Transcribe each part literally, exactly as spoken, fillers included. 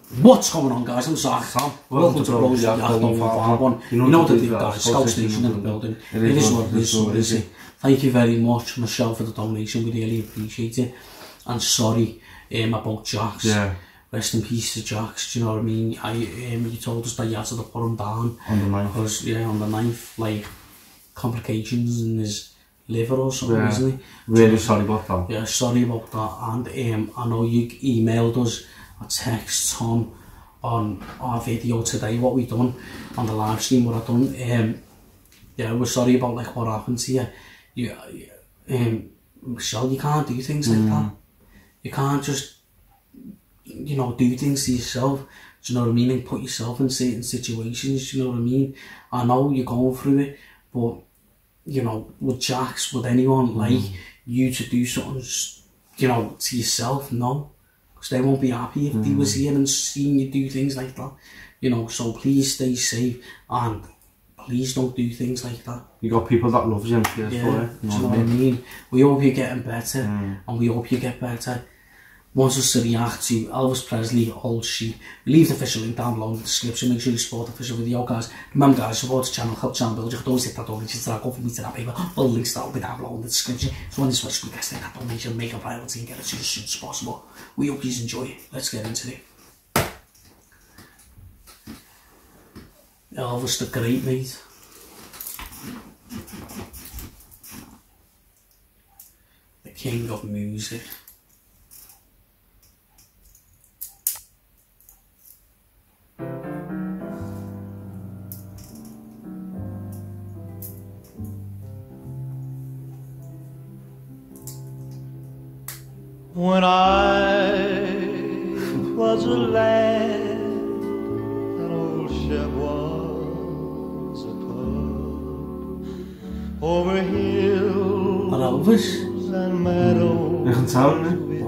What's going on, guys? I'm Zach. Sam. Welcome to Bros Yacht One. You know what to do, guys. Scout Station in the building. It is what it is, so is it. Thank you very much, Michelle, for the donation. We really appreciate it. And sorry um, about Jax. Yeah. Rest in peace to Jax, do you know what I mean? I, um, you told us that you had to put him down. On the ninth. Because, yeah, on the ninth, like, complications in his liver or something, yeah. isn't he? Really sorry about that. Yeah, sorry about that. And um, I know you emailed us a text on on our video today, what we done on the live stream, what I done. Um, yeah, we're sorry about like what happened to you. You, um, Michelle, you can't do things like mm. that. You can't just, you know, do things to yourself. Do you know what I mean? And put yourself in certain situations. Do you know what I mean? I know you're going through it, but you know, with Jax, with anyone like mm. you to do something, you know, to yourself, no. Because they won't be happy if mm. they was here and seeing you do things like that. You know, so please stay safe and please don't do things like that. You got people that love you and care yeah, for you. You know, you know what I mean? We hope you're getting better mm. and we hope you get better. Wants us to react to Elvis Presley, Old Sheep. Leave the official link down below in the description. Make sure you support the official video, guys. Remember, guys, support the channel, help the channel build. You can always hit that donation to that GoFundMe to that paper. All the links will be down below in the description. So when this special guest take that donation, make a priority and get it to you as soon as possible. We hope you enjoy it. Let's get into it. Elvis the Great, mate. The king of music. When I was a lad, that old ship was a pub over hills and meadows. You can tell me.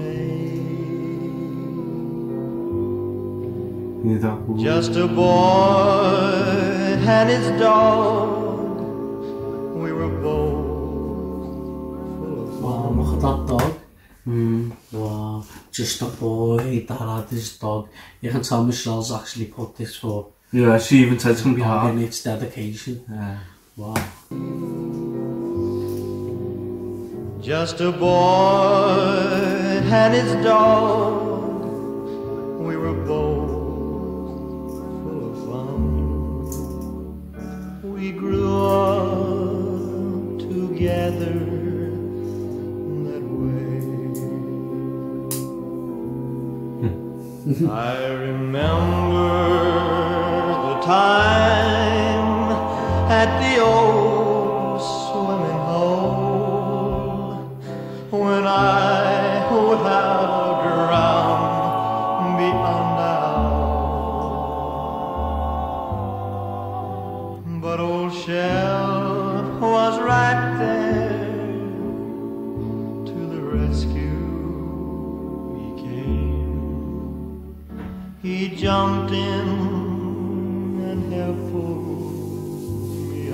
Wow. Just a boy and his dog. We were both full of fun. Wow, look at that dog. Mm. Wow, just a boy that had his dog. You can tell Michelle's actually put this for. Yeah, she even said it's going to be hard. And it's dedication. Yeah. Wow. Just a boy and his dog. We were both full of fun. We grew up together. I remember the time at the old swimming hole when I would have drowned beyond doubt. But old Shell was right there to the rescue. He jumped in and helped pull me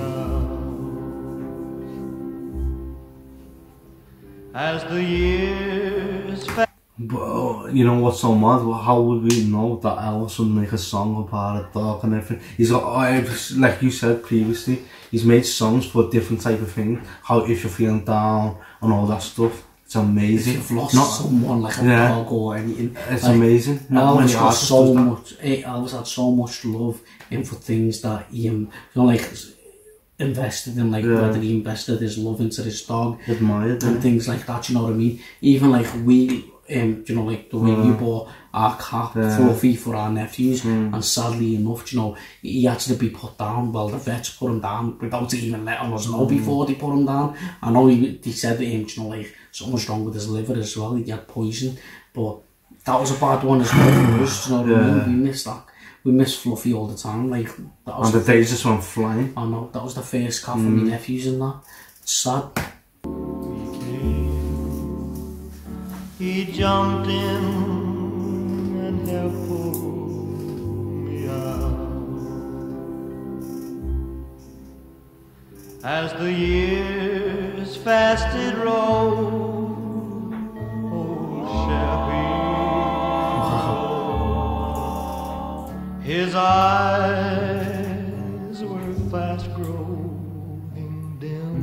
out. As the years passed. But you know what's so mad? How would we know that Elvis would make a song about a dog and everything? He's got, like you said previously, he's made songs for different type of things. How if you're feeling down and all that stuff. It's amazing. If you've lost Not, someone like a yeah, dog or anything. It's like, amazing. Elvis got so much. Elvis had so much love in for things that he, um, you know, like invested in, like yeah. whether he invested his love into his dog, admired and yeah. things like that. You know what I mean? Even like we, um, you know, like the way yeah. you bought our cat yeah. Fluffy for our nephews, mm. and sadly enough, you know, he had to be put down. Well, the vets put him down without even letting us know mm. before they put him down. I know he, they said to him, you know, like something's wrong with his liver as well. He had poison, but that was a bad one as well for us. You know what yeah. I mean? We missed that. We miss Fluffy all the time. Like that was and the days just went flying. I know that was the first cat mm. for my nephews and that. It's sad. He jumped in and helped pull me out. As the years fast did roll, old Shabby His eyes were fast growing dim,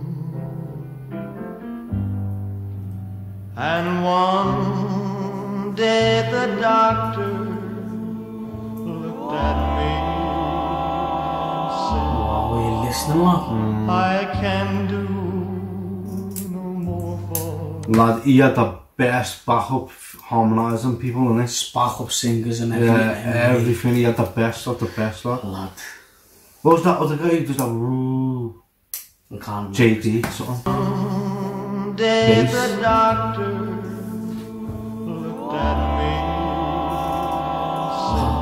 and one day the doctor looked at me and said, Wow, are you listening, lad? I can do no more for Lad, he had the best backup harmonising people in it. Backup singers and everything. Yeah, everything. He had the best of the best, lad. Lad, What was that other guy? He does that roo. I can't J D, something. One day Bass. the doctor looked at me and said,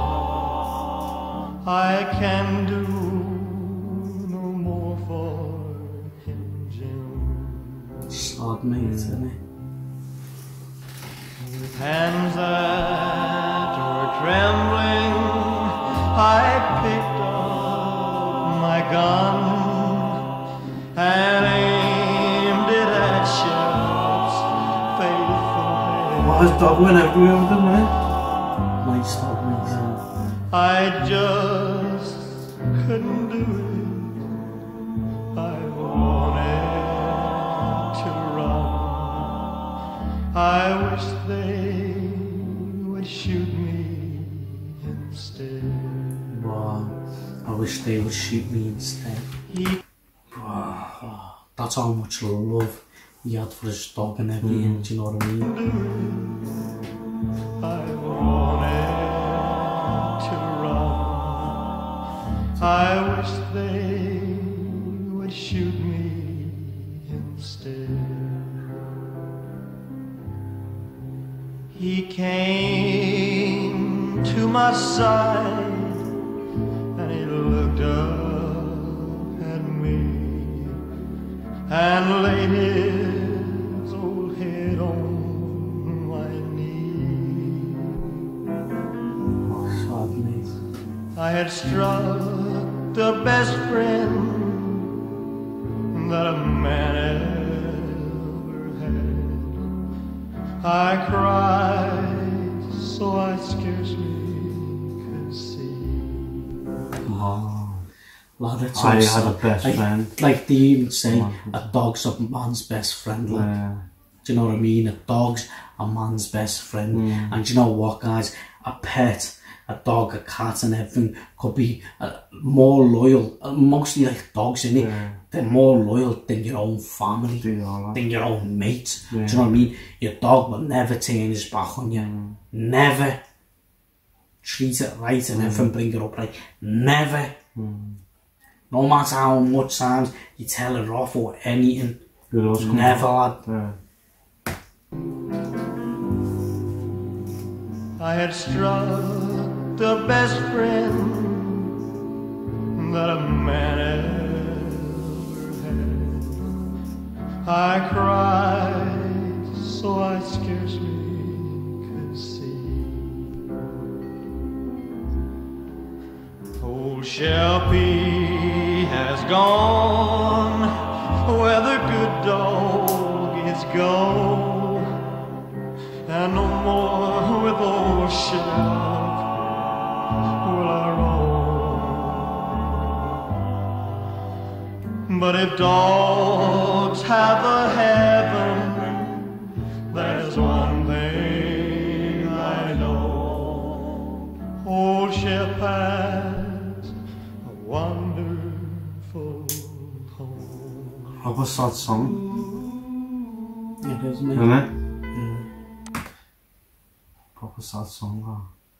I can do no more for him, Jim. sad, mate, isn't it? With hands that were trembling, I picked up my gun and aimed it at Sheriff's faithful head. What, his dog went everywhere with him, man? Nice dog, mate. I just couldn't do it. I wanted to run. I wish they would shoot me instead. Wow, I wish they would shoot me instead. He Wow, that's how much love he had for his dog and everything, do you know what I mean? I wanted to run. I wish they would shoot me instead. He came to my side and he looked up at me and laid his old head on my knee. Sad, mate. I had struck the best friend that a man ever had. I cried so I scarcely could see. Oh, lad, it's I so had a sad. best like, friend. Like they even say, Oh, a dog's a man's best friend. Like, Yeah. do you know what I mean? A dog's a man's best friend. And do you know what, guys? A pet, a dog, a cat and everything could be uh, more loyal, uh, mostly like dogs, innit? Yeah. They're more loyal than your own family, They are, lad. than your own mate. Yeah. Do you know what I mean? Your dog will never turn his back on you. Never. Treat it right and everything, bring it up right. Never. No matter how much times you tell it off or anything. It always comes Never, lad. Yeah. I had struck the best friend that a man ever had. I cried so I scarcely could see. Old Shelby has gone where the good dog is gone, and no more with old Shep will I roam. But if dogs have a heaven, there's one thing I know: old Shep has a wonderful home. How was that song? It is, mate. Isn't it? Proper sad song, huh?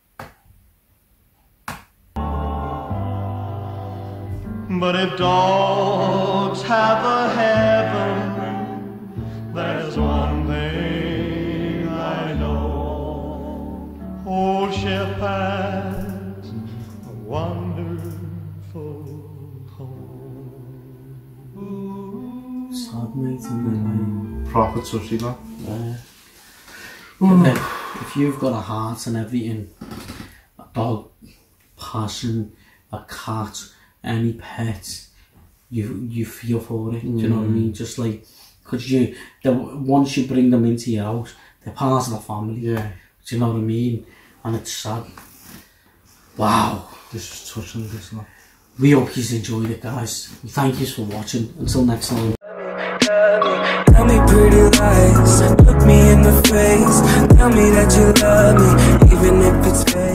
But if dogs have a heaven, there's one thing I know: old Shep has a wonderful home. Sad, mate, isn't it, mate? Proper touchy, lad. Yeah. If, if you've got a heart and everything, a dog, passion, a cat, any pet, you you feel for it. Do you know what I mean? Just like, cause you, the, once you bring them into your house, they're part of the family. Yeah. Do you know what I mean? And it's sad. Wow. This is touching, this one. We hope you enjoyed it, guys. We thank you for watching. Until next time. Tell me pretty lies, look me in the face. Tell me that you love me, even if it's fake.